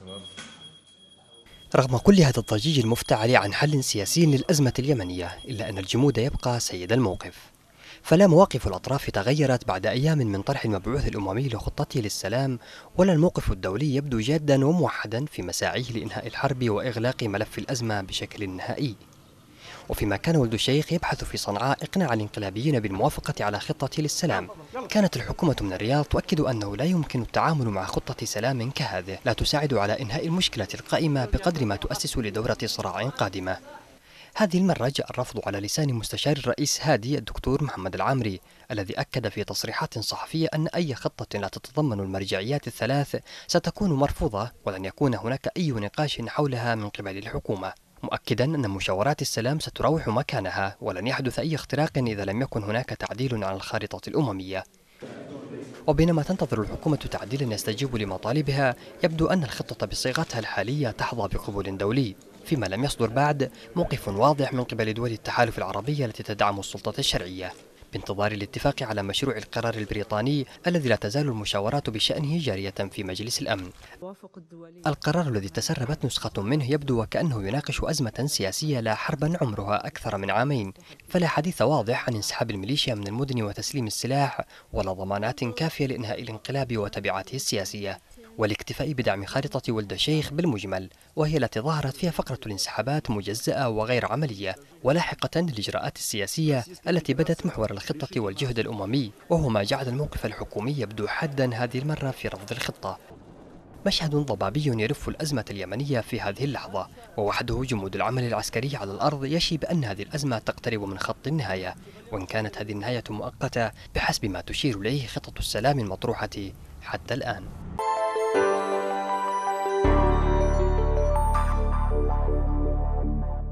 رغم كل هذا الضجيج المفتعل عن حل سياسي للأزمة اليمنية، إلا أن الجمود يبقى سيد الموقف. فلا مواقف الأطراف تغيرت بعد أيام من طرح المبعوث الأممي لخطته للسلام، ولا الموقف الدولي يبدو جادا وموحدا في مساعيه لإنهاء الحرب وإغلاق ملف الأزمة بشكل نهائي. وفيما كان ولد الشيخ يبحث في صنعاء إقناع الانقلابيين بالموافقة على خطة للسلام، كانت الحكومة من الرياض تؤكد أنه لا يمكن التعامل مع خطة سلام كهذه لا تساعد على إنهاء المشكلة القائمة بقدر ما تؤسس لدورة صراع قادمة. هذه المرة جاء الرفض على لسان مستشار الرئيس هادي الدكتور محمد العامري، الذي أكد في تصريحات صحفية أن أي خطة لا تتضمن المرجعيات الثلاث ستكون مرفوضة، ولن يكون هناك أي نقاش حولها من قبل الحكومة، مؤكدا أن مشاورات السلام ستروح مكانها، ولن يحدث أي اختراق إذا لم يكن هناك تعديل على الخارطة الأممية. وبينما تنتظر الحكومة تعديلا يستجيب لمطالبها، يبدو أن الخطة بصيغتها الحالية تحظى بقبول دولي، فيما لم يصدر بعد موقف واضح من قبل دول التحالف العربية التي تدعم السلطة الشرعية، بانتظار الاتفاق على مشروع القرار البريطاني الذي لا تزال المشاورات بشأنه جارية في مجلس الأمن. القرار الذي تسربت نسخة منه يبدو وكأنه يناقش أزمة سياسية لا حربا عمرها أكثر من عامين، فلا حديث واضح عن انسحاب الميليشيا من المدن وتسليم السلاح، ولا ضمانات كافية لإنهاء الانقلاب وتبعاته السياسية، والاكتفاء بدعم خارطة ولد الشيخ بالمجمل، وهي التي ظهرت فيها فقرة الانسحابات مجزأة وغير عملية، ولاحقة الإجراءات السياسية التي بدت محور الخطة والجهد الأممي، وهو ما جعل الموقف الحكومي يبدو حادا هذه المرة في رفض الخطة. مشهد ضبابي يلف الأزمة اليمنية في هذه اللحظة، ووحده جمود العمل العسكري على الأرض يشي بأن هذه الأزمة تقترب من خط النهاية، وإن كانت هذه النهاية مؤقتة بحسب ما تشير إليه خطط السلام المطروحة حتى الآن.